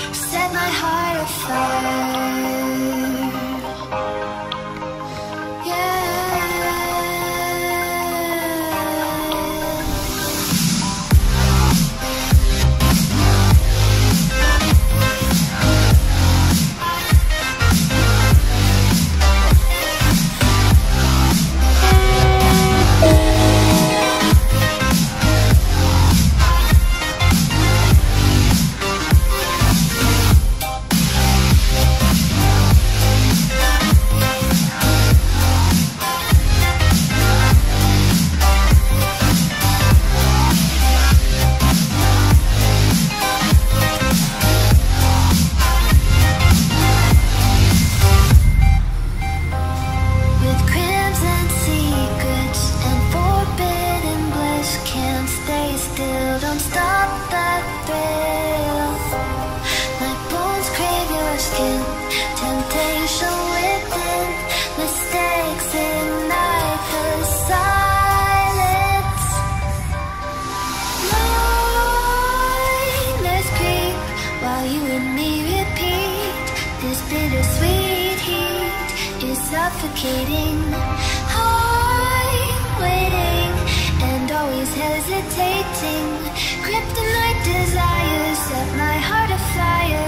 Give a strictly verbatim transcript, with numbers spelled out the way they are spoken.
set my heart afire. Don't stop that thrill. My bones crave your skin. Temptation within. Mistakes ignite the silence. Nightmares creep while you and me repeat. This bittersweet heat is suffocating. I'm waiting and always hesitating. Kryptonite desires set my heart afire.